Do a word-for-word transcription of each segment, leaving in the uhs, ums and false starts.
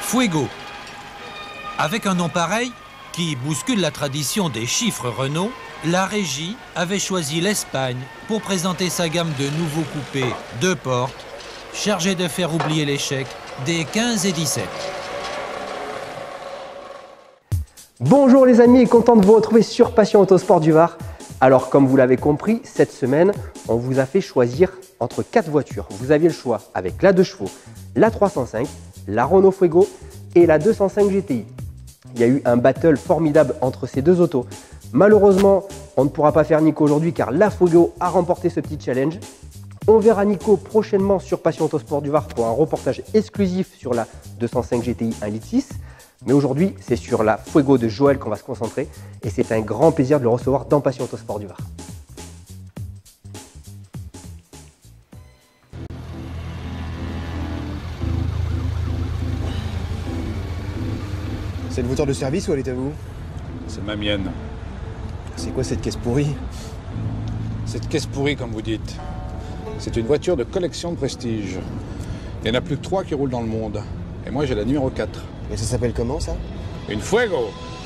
Fuego. Avec un nom pareil, qui bouscule la tradition des chiffres Renault, la régie avait choisi l'Espagne pour présenter sa gamme de nouveaux coupés deux portes, chargés de faire oublier l'échec des quinze et dix-sept. Bonjour les amis, content de vous retrouver sur Passion Autosport du Var. Alors comme vous l'avez compris, cette semaine, on vous a fait choisir entre quatre voitures. Vous aviez le choix avec la deux chevaux, la trois cent cinq, la Renault Fuego et la deux cent cinq G T I. Il y a eu un battle formidable entre ces deux autos. Malheureusement, on ne pourra pas faire Nico aujourd'hui car la Fuego a remporté ce petit challenge. On verra Nico prochainement sur Passion Autosport du Var pour un reportage exclusif sur la deux cent cinq G T I un litre six. Mais aujourd'hui, c'est sur la Fuego de Joël qu'on va se concentrer et c'est un grand plaisir de le recevoir dans Passion Autosport du Var. C'est une voiture de service ou elle est à vous? C'est ma mienne. C'est quoi cette caisse pourrie? Cette caisse pourrie, comme vous dites, c'est une voiture de collection de prestige. Il n'y en a plus que trois qui roulent dans le monde. Et moi, j'ai la numéro quatre. Et ça s'appelle comment, ça? Une Fuego.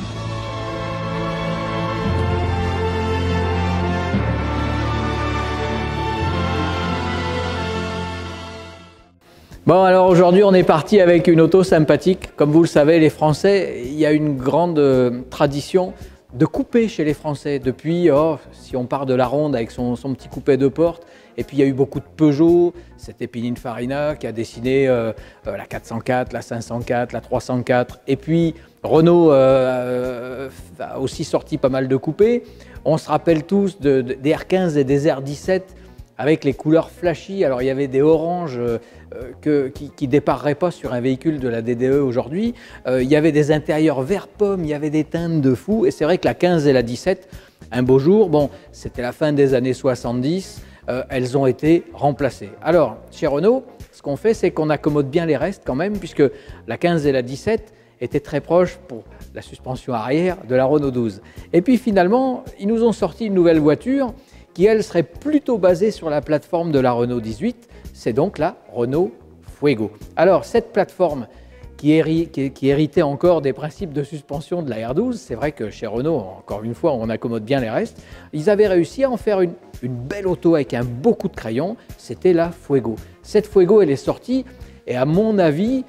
Bon, alors aujourd'hui, on est parti avec une auto sympathique. Comme vous le savez, les Français, il y a une grande euh, tradition de coupé chez les Français. Depuis, oh, si on part de la Ronde avec son, son petit coupé de porte, et puis il y a eu beaucoup de Peugeot, c'était Pininfarina qui a dessiné euh, euh, la quatre cent quatre, la cinq cent quatre, la trois cent quatre, et puis Renault euh, euh, a aussi sorti pas mal de coupés. On se rappelle tous de, de, des R quinze et des R dix-sept avec les couleurs flashy. Alors il y avait des oranges euh, que, qui ne dépareraient pas sur un véhicule de la D D E aujourd'hui. Euh, il y avait des intérieurs vert pomme, il y avait des teintes de fou. Et c'est vrai que la quinze et la dix-sept, un beau jour, bon, c'était la fin des années soixante-dix, euh, elles ont été remplacées. Alors, chez Renault, ce qu'on fait, c'est qu'on accommode bien les restes quand même, puisque la quinze et la dix-sept étaient très proches pour la suspension arrière de la Renault douze. Et puis finalement, ils nous ont sorti une nouvelle voiture qui, elle, serait plutôt basée sur la plateforme de la Renault dix-huit, c'est donc la Renault Fuego. Alors, cette plateforme qui, héri qui, qui héritait encore des principes de suspension de la R douze, c'est vrai que chez Renault, encore une fois, on accommode bien les restes, ils avaient réussi à en faire une, une belle auto avec un beau coup de crayon, c'était la Fuego. Cette Fuego, elle est sortie, et à mon avis,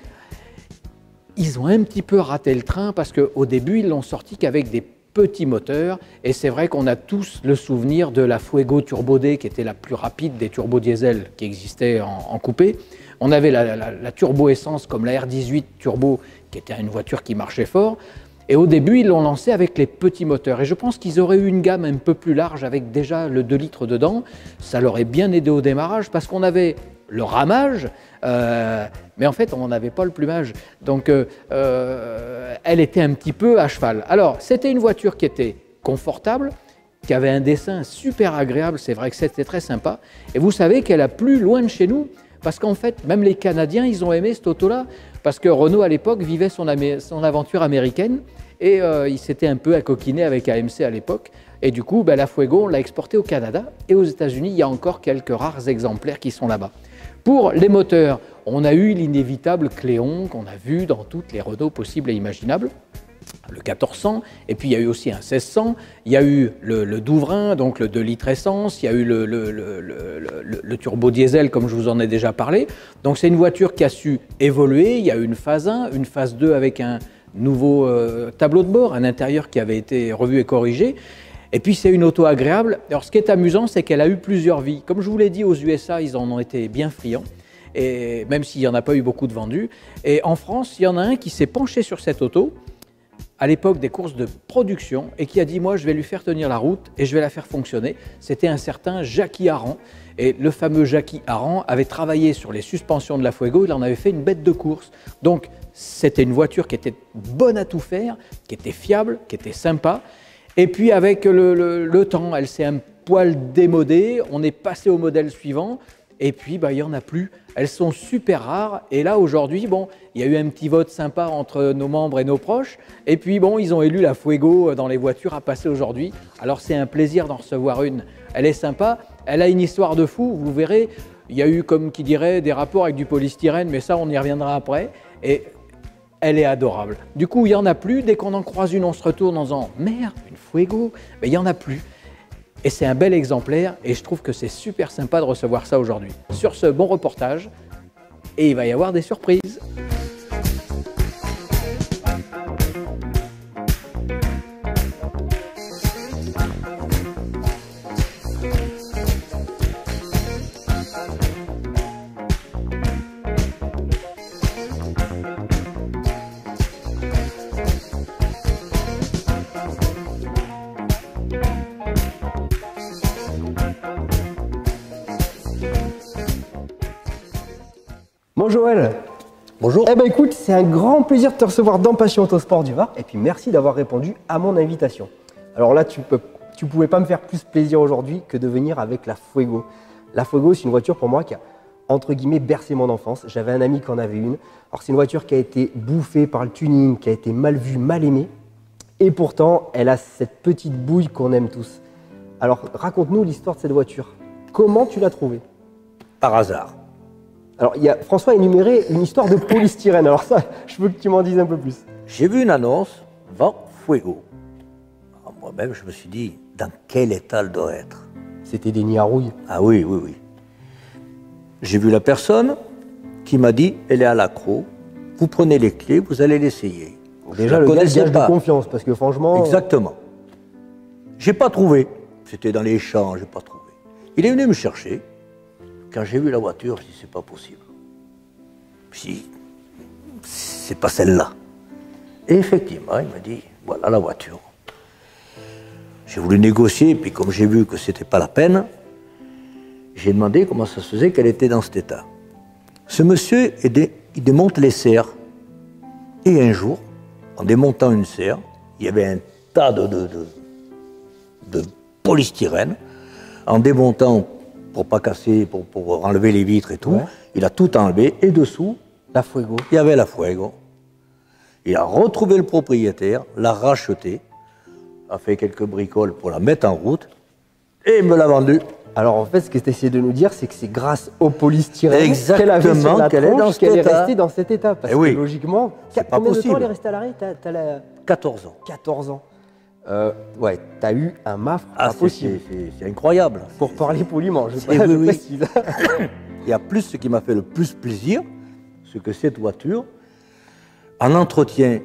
ils ont un petit peu raté le train parce qu'au début, ils l'ont sorti qu'avec des petit moteur, et c'est vrai qu'on a tous le souvenir de la Fuego Turbo D qui était la plus rapide des turbo diesel qui existaient en, en coupé. On avait la, la, la turbo essence comme la R dix-huit turbo qui était une voiture qui marchait fort, et au début ils l'ont lancé avec les petits moteurs, et je pense qu'ils auraient eu une gamme un peu plus large avec déjà le deux litres dedans. Ça leur aurait bien aidé au démarrage parce qu'on avait le ramage, euh, mais en fait on n'avait pas le plumage, donc euh, euh, elle était un petit peu à cheval. Alors c'était une voiture qui était confortable, qui avait un dessin super agréable, c'est vrai que c'était très sympa, et vous savez qu'elle a plu loin de chez nous, parce qu'en fait même les Canadiens ils ont aimé cette auto-là, parce que Renault à l'époque vivait son, son aventure américaine, et euh, il s'était un peu accoquiné avec A M C à l'époque, et du coup ben, la Fuego on l'a exportée au Canada, et aux États-Unis il y a encore quelques rares exemplaires qui sont là-bas. Pour les moteurs, on a eu l'inévitable Cléon qu'on a vu dans toutes les Renault possibles et imaginables, le quatorze cents, et puis il y a eu aussi un seize cents, il y a eu le, le Douvrin, donc le deux litres essence, il y a eu le, le, le, le, le, le turbo diesel comme je vous en ai déjà parlé. Donc c'est une voiture qui a su évoluer, il y a eu une phase un, une phase deux avec un nouveau euh, tableau de bord, un intérieur qui avait été revu et corrigé. Et puis c'est une auto agréable. Alors ce qui est amusant, c'est qu'elle a eu plusieurs vies. Comme je vous l'ai dit, aux U S A, ils en ont été bien friands, et même s'il n'y en a pas eu beaucoup de vendus. Et en France, il y en a un qui s'est penché sur cette auto à l'époque des courses de production et qui a dit « moi, je vais lui faire tenir la route et je vais la faire fonctionner ». C'était un certain Jackie Aran. Et le fameux Jackie Aran avait travaillé sur les suspensions de la Fuego, il en avait fait une bête de course. Donc c'était une voiture qui était bonne à tout faire, qui était fiable, qui était sympa. Et puis avec le, le, le temps, elle s'est un poil démodée, on est passé au modèle suivant, et puis bah, il n'y en a plus. Elles sont super rares, et là aujourd'hui, bon, il y a eu un petit vote sympa entre nos membres et nos proches, et puis bon, ils ont élu la Fuego dans les voitures à passer aujourd'hui. Alors c'est un plaisir d'en recevoir une. Elle est sympa, elle a une histoire de fou, vous verrez, il y a eu, comme qui dirait, des rapports avec du polystyrène, mais ça on y reviendra après. Et elle est adorable. Du coup, il n'y en a plus. Dès qu'on en croise une, on se retourne en disant « Merde, une Fuego !» Mais il n'y en a plus. Et c'est un bel exemplaire et je trouve que c'est super sympa de recevoir ça aujourd'hui. Sur ce, bon reportage et il va y avoir des surprises. Bon Joël. Bonjour. Eh ben écoute, c'est un grand plaisir de te recevoir dans Passion Autosport du Var et puis merci d'avoir répondu à mon invitation. Alors là, tu peux, tu pouvais pas me faire plus plaisir aujourd'hui que de venir avec la Fuego. La Fuego, c'est une voiture pour moi qui a entre guillemets bercé mon enfance. J'avais un ami qui en avait une. Alors c'est une voiture qui a été bouffée par le tuning, qui a été mal vue, mal aimée et pourtant elle a cette petite bouille qu'on aime tous. Alors raconte-nous l'histoire de cette voiture. Comment tu l'as trouvée? Par hasard. Alors, il y a, François a énuméré une histoire de polystyrène. Alors ça, je veux que tu m'en dises un peu plus. J'ai vu une annonce, vend Fuego. Alors, moi-même, je me suis dit, dans quel état elle doit être? C'était des nids à rouille. Ah oui, oui, oui. J'ai vu la personne qui m'a dit, elle est à l'accro, vous prenez les clés, vous allez l'essayer. Déjà, le gars, gage de confiance, parce que franchement... Exactement. J'ai pas trouvé. C'était dans les champs, j'ai pas trouvé. Il est venu me chercher. Quand j'ai vu la voiture, je me suis dit, c'est pas possible. Je me suis dit, c'est pas celle-là. Et effectivement, il m'a dit, voilà la voiture. J'ai voulu négocier, puis comme j'ai vu que c'était pas la peine, j'ai demandé comment ça se faisait qu'elle était dans cet état. Ce monsieur, il démonte les serres. Et un jour, en démontant une serre, il y avait un tas de, de, de, de polystyrène. En démontant pour pas casser, pour, pour enlever les vitres et tout. Ouais. Il a tout enlevé et dessous, la Fuego. Il y avait la Fuego. Il a retrouvé le propriétaire, l'a racheté, a fait quelques bricoles pour la mettre en route et me l'a vendue. Alors en fait, ce que tu essayes de nous dire, c'est que c'est grâce au polystyrène qu'elle avait sur la qu'elle est, dans qu'elle est restée dans cet état. Parce eh oui. que logiquement, c'est pas combien possible. de temps elle est restée à l'arrêt? T'as, t'as la... quatorze ans. quatorze ans. Euh, ouais, t'as eu un mafre ah, pas possible. C'est incroyable. Pour parler poliment, je, oui, je oui. précise. Il y a plus ce qui m'a fait le plus plaisir, c'est que cette voiture, en entretien,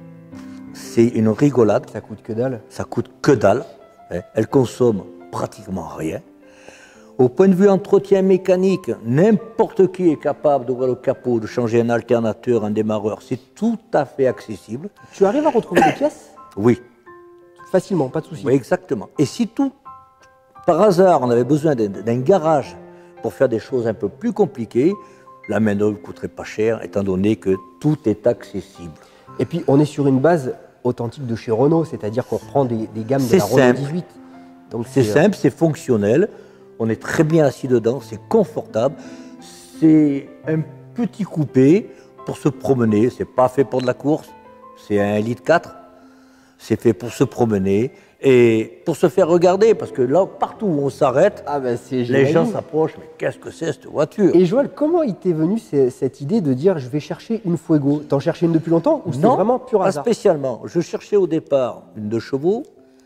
c'est une rigolade. Ça coûte que dalle. Ça coûte que dalle. Hein. Elle consomme pratiquement rien. Au point de vue entretien mécanique, n'importe qui est capable d'ouvrir le capot, de changer un alternateur, un démarreur. C'est tout à fait accessible. Tu arrives à retrouver les pièces? Oui. Facilement, pas de souci. Oui, exactement. Et si tout, par hasard, on avait besoin d'un garage pour faire des choses un peu plus compliquées, la main-d'œuvre ne coûterait pas cher, étant donné que tout est accessible. Et puis, on est sur une base authentique de chez Renault, c'est-à-dire qu'on reprend des, des gammes de la simple. Renault dix-huit. Donc c'est simple, c'est fonctionnel, on est très bien assis dedans, c'est confortable, c'est un petit coupé pour se promener, c'est pas fait pour de la course, c'est un un litre quatre. C'est fait pour se promener et pour se faire regarder, parce que là, partout où on s'arrête, ah ben les gens s'approchent. Mais qu'est-ce que c'est cette voiture? Et Joël, comment il t'est venu cette idée de dire je vais chercher une Fuego? T'en cherchais une depuis longtemps ou c'était vraiment pur hasard? Pas spécialement. Je cherchais au départ une deux chevaux.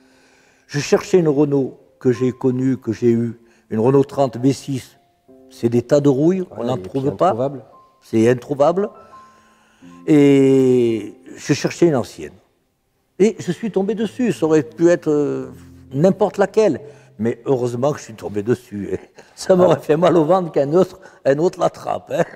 Je cherchais une Renault que j'ai connue, que j'ai eue, une Renault trente V six. C'est des tas de rouille, ouais, on n'en trouve pas. C'est introuvable. Et je cherchais une ancienne. Et je suis tombé dessus, ça aurait pu être euh, n'importe laquelle. Mais heureusement que je suis tombé dessus. Et ça m'aurait fait mal au ventre qu'un autre, un autre l'attrape. Hein.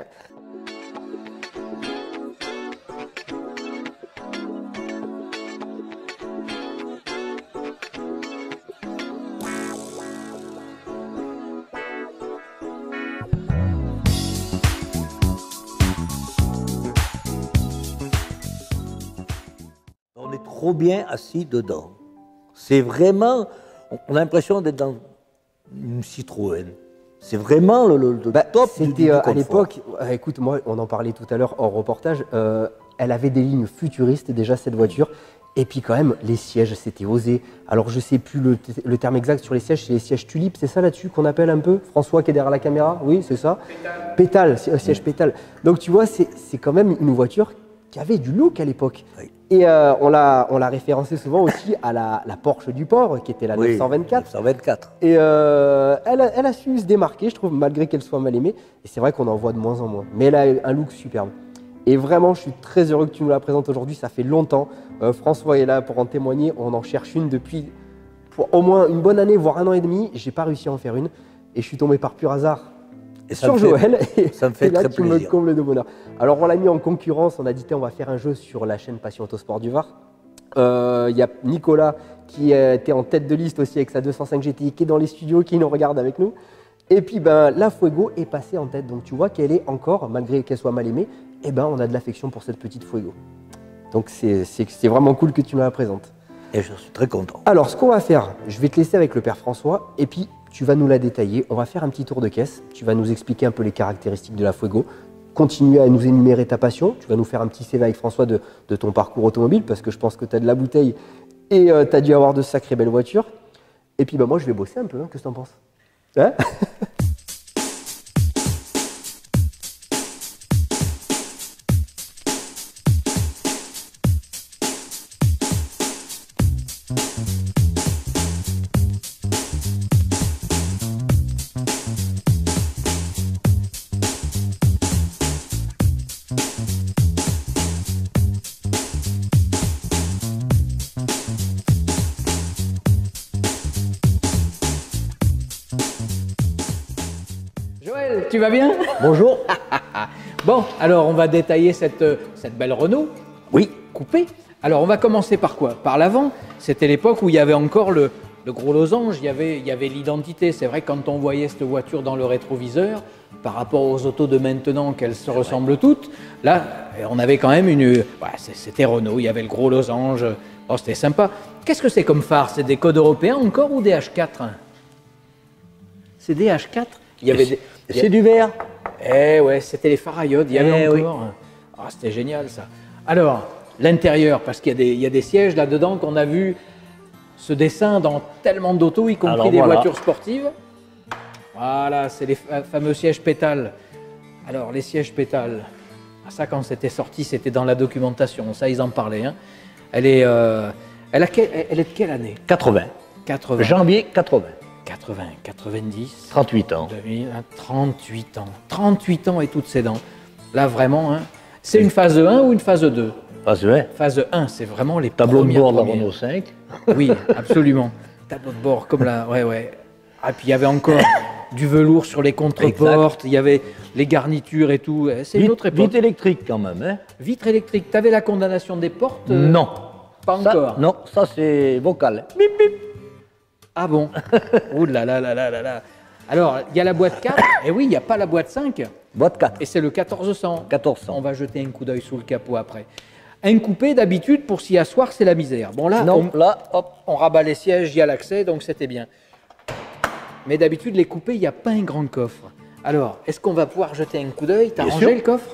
On est trop bien assis dedans. C'est vraiment, on a l'impression d'être dans une Citroën. C'est vraiment le, le, le bah, top du, du euh, confort. À l'époque, euh, écoute, moi, on en parlait tout à l'heure hors reportage, euh, elle avait des lignes futuristes déjà, cette voiture. Et puis quand même, les sièges, c'était osé. Alors je sais plus le, le terme exact sur les sièges, c'est les sièges tulipes, c'est ça là-dessus qu'on appelle un peu? François qui est derrière la caméra, oui, c'est ça? Pétale. Pétale, siège pétale. Donc tu vois, c'est quand même une voiture qui avait du look à l'époque. Oui. Et euh, on l'a on l'a référencé souvent aussi à la, la Porsche du port, qui était la Oui, neuf cent vingt-quatre. neuf cent vingt-quatre. Et euh, elle, a, elle a su se démarquer, je trouve, malgré qu'elle soit mal aimée. Et c'est vrai qu'on en voit de moins en moins. Mais elle a un look superbe. Et vraiment, je suis très heureux que tu nous la présentes aujourd'hui. Ça fait longtemps. Euh, François est là pour en témoigner. On en cherche une depuis pour au moins une bonne année, voire un an et demi. J'ai pas réussi à en faire une. Et je suis tombé par pur hasard Et ça sur me fait- Joël. Et, ça me fait et là, très tu me plaisir. combles de bonheur. Alors, on l'a mis en concurrence. On a dit, tiens, on va faire un jeu sur la chaîne Passion Autosport du Var. Il euh, y a Nicolas qui était en tête de liste aussi avec sa deux cent cinq G T I, qui est dans les studios, qui nous regarde avec nous. Et puis, ben, la Fuego est passée en tête. Donc, tu vois qu'elle est encore, malgré qu'elle soit mal aimée, eh ben, on a de l'affection pour cette petite Fuego. Donc, c'est c'est- c'est vraiment cool que tu nous la présentes. Et je suis très content. Alors, ce qu'on va faire, je vais te laisser avec le père François, et puis tu vas nous la détailler. On va faire un petit tour de caisse. Tu vas nous expliquer un peu les caractéristiques de la Fuego. Continuer à nous énumérer ta passion. Tu vas nous faire un petit C V avec François de, de ton parcours automobile, parce que je pense que tu as de la bouteille et euh, tu as dû avoir de sacrées belles voitures. Et puis, bah, moi, je vais bosser un peu. Hein. Qu'est-ce que tu en penses? Hein? Joël, tu vas bien? Bonjour. Bon, alors on va détailler cette, euh, cette belle Renault Oui, coupée. Alors on va commencer par quoi? Par l'avant. C'était l'époque où il y avait encore le, le gros losange, il y avait, il y avait l'identité. C'est vrai que quand on voyait cette voiture dans le rétroviseur, par rapport aux autos de maintenant qu'elles se ressemblent toutes, là on avait quand même une... Ouais, c'est- c'était Renault, il y avait le gros losange. Oh, c'était sympa. Qu'est-ce que c'est comme phare? C'est des codes européens encore ou des H quatre? C'est des H quatre? Il y avait des... il y a- c'est du verre. Eh ouais, c'était les phares à iode, il y avait Eh oui. encore. Ah, c'était génial ça. Alors, l'intérieur, parce qu'il y a des, il y a des sièges là-dedans qu'on a vu ce dessin dans tellement d'autos, y compris Alors, des voilà. voitures sportives. Voilà, c'est les fa- fameux sièges pétales. Alors, les sièges pétales, ah, ça quand c'était sorti, c'était dans la documentation, ça ils en parlaient. Hein. Elle, est, euh, elle, a quel- elle est de quelle année? quatre-vingts. quatre-vingts, Janvier quatre-vingts. quatre-vingts, quatre-vingt-dix. trente-huit ans. deux mille, hein, trente-huit ans. trente-huit ans et toutes ses dents. Là, vraiment, hein, c'est une phase un ou une phase deux? Phase un. Phase un, c'est vraiment les Tableau de premières bord de la premières. Renault cinq. Oui, absolument. Tableau de bord, comme là, ouais, ouais. Ah, puis il y avait encore du velours sur les contreportes, il y avait les garnitures et tout. C'est une Vite, autre époque. vite électrique quand même. Hein. Vitre électrique, t'avais la condamnation des portes? euh, Non. Pas Ça, encore. non, ça c'est vocal. Bip, bip. Ah bon? Ouh là là là là là là. Alors, il y a la boîte quatre, et oui, il n'y a pas la boîte cinq, Boîte quatre. et c'est le quatorze cents. quatorze On cents. va jeter un coup d'œil sous le capot après. Un coupé, d'habitude, pour s'y asseoir, c'est la misère. Bon, là, Non, on, là, hop. on rabat les sièges, il y a l'accès, donc c'était bien. Mais d'habitude, les coupés, il n'y a pas un grand coffre. Alors, est-ce qu'on va pouvoir jeter un coup d'œil? T'as Bien rangé sûr. le coffre?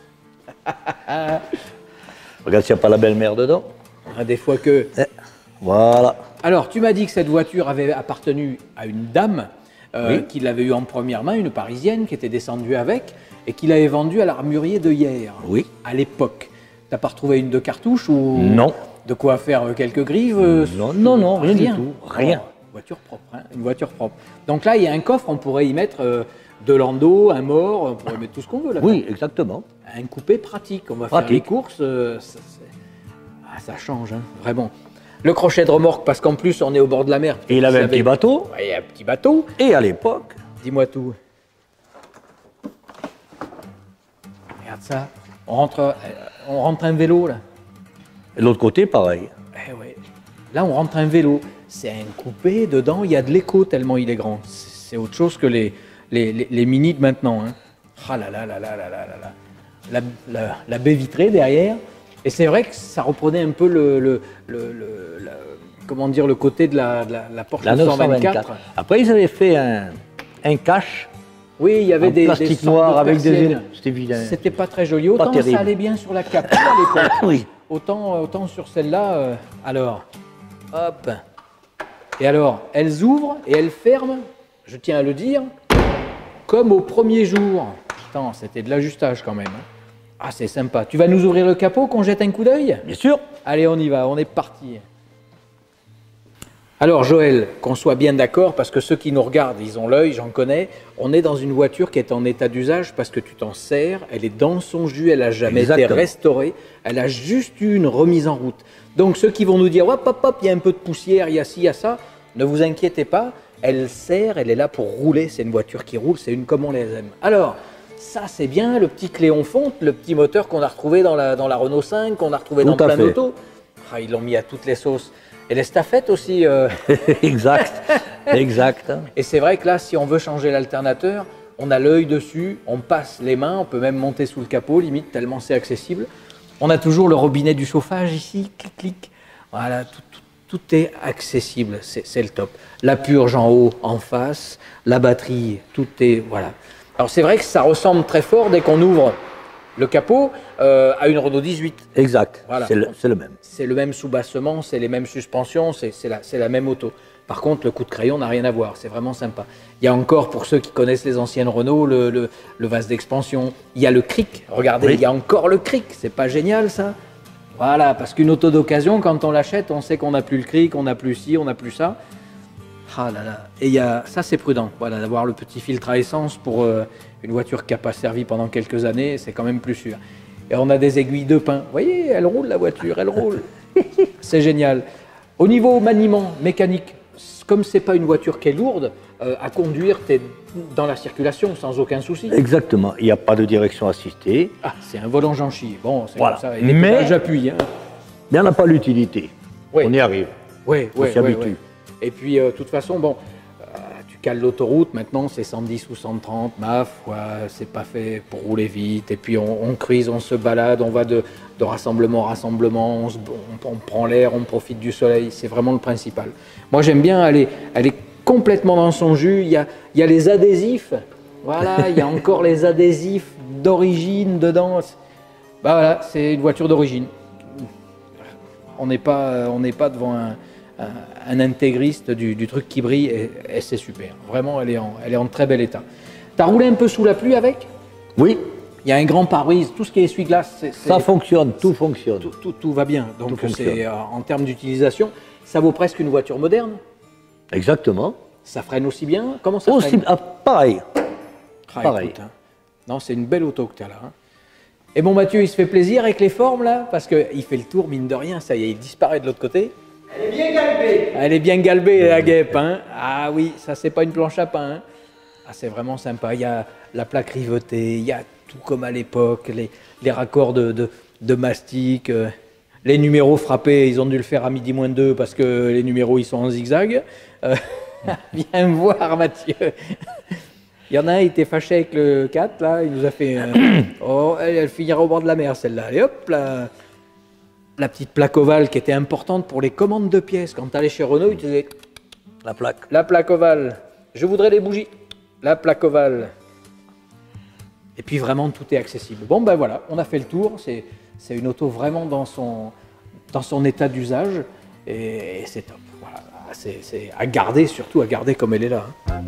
Regarde s'il n'y a pas la belle-mère dedans. Ah, des fois que... Eh, Voilà. Alors, tu m'as dit que cette voiture avait appartenu à une dame euh, Oui. qui l'avait eue en première main, une Parisienne qui était descendue avec et qui l'avait vendue à l'armurier de hier, Oui. à l'époque. T'as pas retrouvé une de cartouche ou Non. de quoi faire euh, quelques grives euh, Non, non, non, rien du tout, rien. Oh, voiture propre, hein, une voiture propre. Donc là, il y a un coffre, on pourrait y mettre euh, de l'endo, un mort, on pourrait mettre tout ce qu'on veut là. Oui, exactement. Un coupé pratique, on va faire Pratique. les courses, euh, ça, c'est- ah, ça change, hein, vraiment. Le crochet de remorque, parce qu'en plus, on est au bord de la mer. Et il avait un Vous petit savez- bateau. Ouais, un petit bateau. Et à l'époque, Dis-moi tout. Regarde ça. On rentre, euh, on rentre un vélo, là. de l'autre côté, pareil. Eh ouais. Là, on rentre un vélo. C'est un coupé, dedans, il y a de l'écho tellement il est grand. C'est c'est autre chose que les, les, les, les Mini de maintenant. Hein. Ah là là là là là là là là. La, la, la baie vitrée derrière. Et c'est vrai que ça reprenait un peu le, le, le, le- la- comment dire, le côté de la, de la, la Porsche La neuf neuf cent cent vingt-quatre. vingt-quatre. Après, ils avaient fait un, un cache Oui, il y avait en des plastique des sortes noir de avec des persiennes. ailes. C'était vilain. C'était pas très joli. Autant terrible. ça allait bien sur la capture à l'époque. Oui. Autant, autant sur celle-là. euh, alors, hop. Et alors, elles ouvrent et elles ferment, je tiens à le dire, comme au premier jour. Putain, c'était de l'ajustage quand même. hein. Ah, c'est sympa. Tu vas nous ouvrir le capot, qu'on jette un coup d'œil? Bien sûr. Allez, on y va, on est parti. Alors Joël, qu'on soit bien d'accord, parce que ceux qui nous regardent, ils ont l'œil, j'en connais, on est dans une voiture qui est en état d'usage parce que tu t'en sers, elle est dans son jus, elle n'a jamais Exactement. été restaurée, elle a juste eu une remise en route. Donc ceux qui vont nous dire, hop, hop, hop, il y a un peu de poussière, il y a ci, il y a ça, ne vous inquiétez pas, elle sert, elle est là pour rouler, c'est une voiture qui roule, c'est une comme on les aime. Alors, ça c'est bien, le petit Cléon Fonte, le petit moteur qu'on a retrouvé dans la, dans la Renault cinq, qu'on a retrouvé Tout dans à plein fait. d'autos. Ah, ils l'ont mis à toutes les sauces. Et les staffettes aussi. euh, Exact. Exact. Et c'est vrai que là, si on veut changer l'alternateur, on a l'œil dessus, on passe les mains, on peut même monter sous le capot, limite, tellement c'est accessible. On a toujours le robinet du chauffage ici, clic, clic. Voilà, tout, tout, tout est accessible, c'est le top. La purge en haut, en face, la batterie, tout est... Voilà. Alors c'est vrai que ça ressemble très fort dès qu'on ouvre le capot euh, à une Renault dix-huit. Exact. Voilà. C'est le, c'est le même. C'est le même soubassement, c'est les mêmes suspensions, c'est la, la même auto. Par contre, le coup de crayon n'a rien à voir, c'est vraiment sympa. Il y a encore, pour ceux qui connaissent les anciennes Renault, le, le, le vase d'expansion. Il y a le cric, regardez, Oui. il y a encore le cric, c'est pas génial ça? Voilà, parce qu'une auto d'occasion, quand on l'achète, on sait qu'on n'a plus le cric, on n'a plus ci, on n'a plus ça. Ah là là, et il y a, ça c'est prudent, voilà, d'avoir le petit filtre à essence pour euh, une voiture qui n'a pas servi pendant quelques années, c'est quand même plus sûr. Et on a des aiguilles de pin, vous voyez, elle roule la voiture, elle roule. C'est génial. Au niveau maniement mécanique, comme c'est pas une voiture qui est lourde, euh, à conduire, tu es dans la circulation sans aucun souci. Exactement. Il n'y a pas de direction assistée. Ah, c'est un volant Jean-Chi, bon, c'est Voilà. comme ça, et Mais- j'appuie. Hein. Mais on n'a pas l'utilité. Oui. On y arrive. Oui, On oui, s'y oui, habitue. oui. Et puis, euh, de toute façon, bon, euh, tu cales l'autoroute, maintenant c'est cent dix ou cent trente, ma foi, c'est pas fait pour rouler vite. Et puis on, on cruise, on se balade, on va de, de rassemblement en rassemblement, on, se- on- on prend l'air, on profite du soleil, c'est vraiment le principal. Moi j'aime bien aller, aller complètement dans son jus, il y a, il y a les adhésifs, voilà, il y a encore les adhésifs d'origine dedans. Bah voilà, c'est une voiture d'origine. On n'est pas, on n'est pas devant un, un, un intégriste du, du truc qui brille et, et c'est super. Vraiment, elle est, en, elle est en très bel état. T'as roulé un peu sous la pluie avec? Oui, Il y a un grand pare-brise, tout ce qui est essuie-glace, c'est- c'est- ça fonctionne, tout fonctionne. tout, tout- tout va bien. Donc Tout fonctionne. c'est, euh, en termes d'utilisation, ça vaut presque une voiture moderne. Exactement. Ça freine aussi bien. Comment ça Aussi, freine? ah, pareil. Ah, pareil. écoute, hein. Non, c'est une belle auto que tu as là. hein. Et bon, Mathieu, il se fait plaisir avec les formes là, parce qu'il fait le tour, mine de rien, ça y est, il disparaît de l'autre côté. Elle est bien galbée. Elle est bien galbée, la guêpe. Hein. Ah oui, ça, c'est pas une planche à pain. hein. Ah, c'est vraiment sympa. Il y a la plaque rivetée, il y a tout comme à l'époque, les, les raccords de, de, de mastic, euh, les numéros frappés, ils ont dû le faire à midi moins deux parce que les numéros, ils sont en zigzag. Euh, viens voir, Mathieu. Il y en a un, il était fâché avec le quatre, là, il nous a fait... euh, oh, elle, elle finira au bord de la mer, celle-là. Allez, hop, la, la petite plaque ovale qui était importante pour les commandes de pièces. Quand tu allais chez Renault, ils te disaient, La plaque. la plaque ovale, je voudrais des bougies. La plaque ovale. Et puis vraiment, tout est accessible. Bon, ben voilà, on a fait le tour. C'est c'est une auto vraiment dans son, dans son état d'usage. Et, et c'est top. Voilà. C'est c'est à garder, surtout à garder comme elle est là. hein.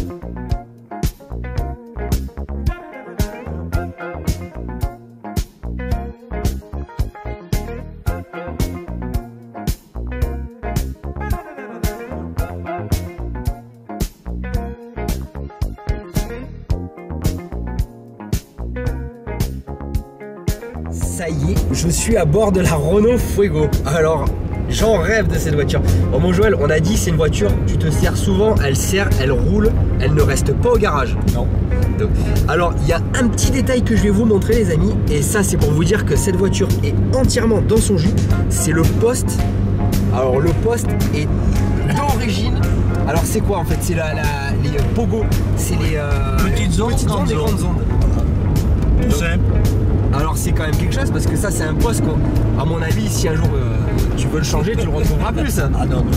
Ça y est, je suis à bord de la Renault Fuego. Alors, j'en rêve de cette voiture. Bon, mon Joël, on a dit c'est une voiture, tu te sers souvent, elle sert, elle roule, elle ne reste pas au garage. Non. Donc, alors, il y a un petit détail que je vais vous montrer, les amis, et ça, c'est pour vous dire que cette voiture est entièrement dans son jus. C'est le poste. Alors, le poste est d'origine. Alors, c'est quoi en fait? C'est la, la, les euh, Pogo, c'est les euh, Petites ondes, petites grandes ondes et grandes ondes. Tout simple. Alors c'est quand même quelque chose parce que ça c'est un poste qu'on, à mon avis, si un jour euh, tu veux le changer, tu le retrouveras plus. ça. Ah non, non.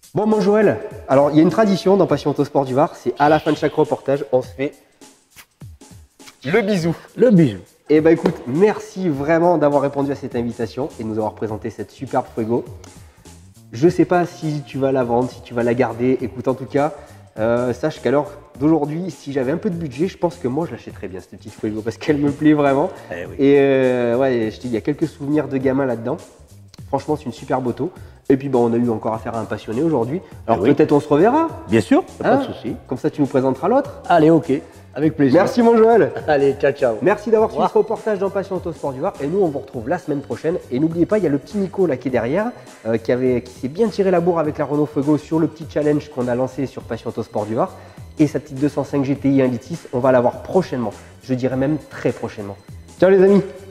Bon, mon Joël, alors il y a une tradition dans Passion Autosport du Var, c'est à la fin de chaque reportage, on se fait le bisou. Le bisou. Et bah écoute, merci vraiment d'avoir répondu à cette invitation et de nous avoir présenté cette superbe Fuego. Je sais pas si tu vas la vendre, si tu vas la garder. Écoute, en tout cas, euh, sache qu'à l'heure d'aujourd'hui, si j'avais un peu de budget, je pense que moi je l'achèterais bien cette petite Fuego parce qu'elle me plaît vraiment. Eh oui. Et euh, ouais, je te dis, il y a quelques souvenirs de gamin là-dedans. Franchement, c'est une superbe auto. Et puis, bon, on a eu encore affaire à un passionné aujourd'hui. Alors, Eh oui. peut-être on se reverra. Bien sûr, pas Hein de souci. Comme ça, tu nous présenteras l'autre. Allez, ok, avec plaisir. Merci, mon Joël. Allez, ciao, ciao. Merci d'avoir suivi Au ce reportage dans Passion Autosport du Var. Et nous, on vous retrouve la semaine prochaine. Et n'oubliez pas, il y a le petit Nico là qui est derrière, euh, qui, avait, qui s'est bien tiré la bourre avec la Renault Fuego sur le petit challenge qu'on a lancé sur Passion Autosport du Var. Et sa petite deux cent cinq G T I un litre six, on va l'avoir prochainement. Je dirais même très prochainement. Ciao les amis.